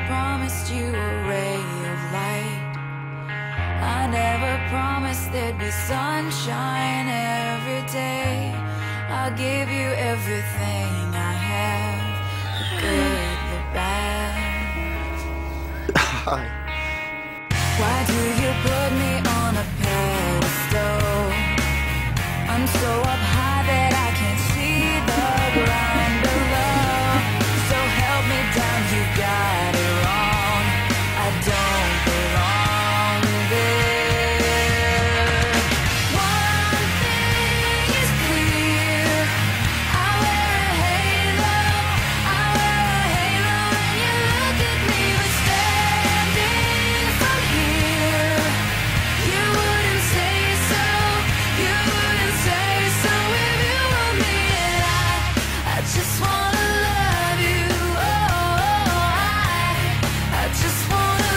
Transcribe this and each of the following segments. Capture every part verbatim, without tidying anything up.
promised you a ray of light. I never promised there'd be sunshine every day. I'll give you everything I have, the good, the bad. Hi. Why do you put me on a pedestal? I'm so up high that I can't see the ground below. So help me down, you got it wrong. I don't belong there. One thing is clear, I wear a halo, I wear a halo when you look at me. But standing from here, you wouldn't say so, you wouldn't say so if you were me. And I, I just wanna love you, oh, I, I just wanna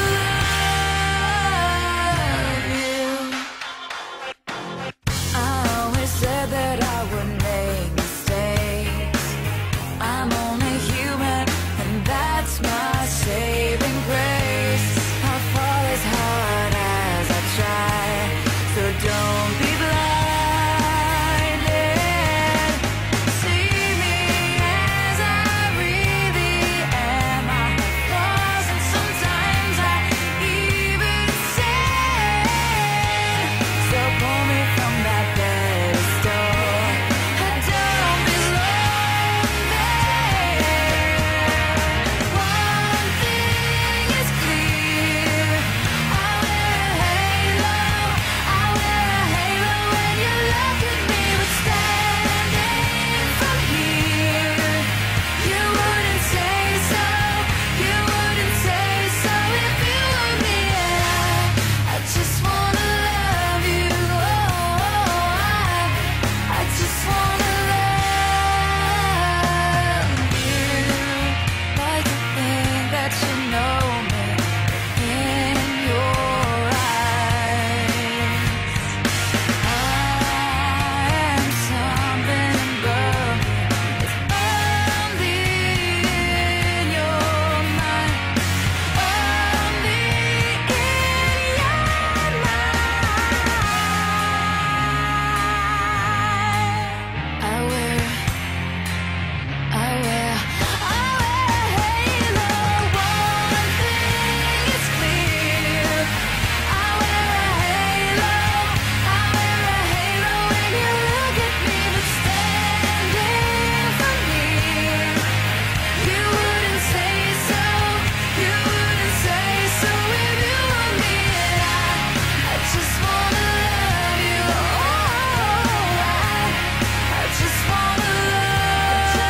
love you. I always said that I would make mistakes. I'm only human, and that's my saving grace. I fall as hard as I try, so don't be blinded. See me as I really am. I have flaws, and sometimes I even sin. So pull me from that pedestal. I don't belong there. One thing is clear, I wear a halo, I wear a halo when you look at me. But standing from here, you wouldn't say so, you wouldn't say so if you were me. And I, I just wanna love you, oh, I, I just wanna love you. Like to think that you know me in your eyes. I am something above you. It's only in your mind, only in your mind. I wear, I wear, I wear a halo. One thing is clear, I wear a halo, I wear a halo when you look at me. But standing from here, you wouldn't say so, you wouldn't say so if you were me. And I, I just wanna love you, oh, I, I just wanna love you.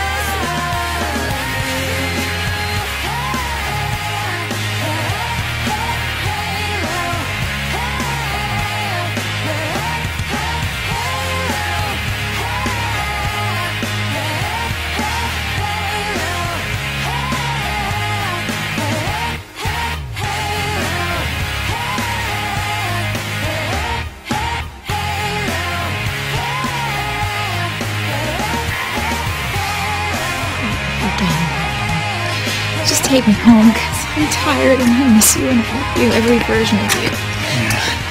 Just take me home, cause I'm tired and I miss you and I love you, every version of you.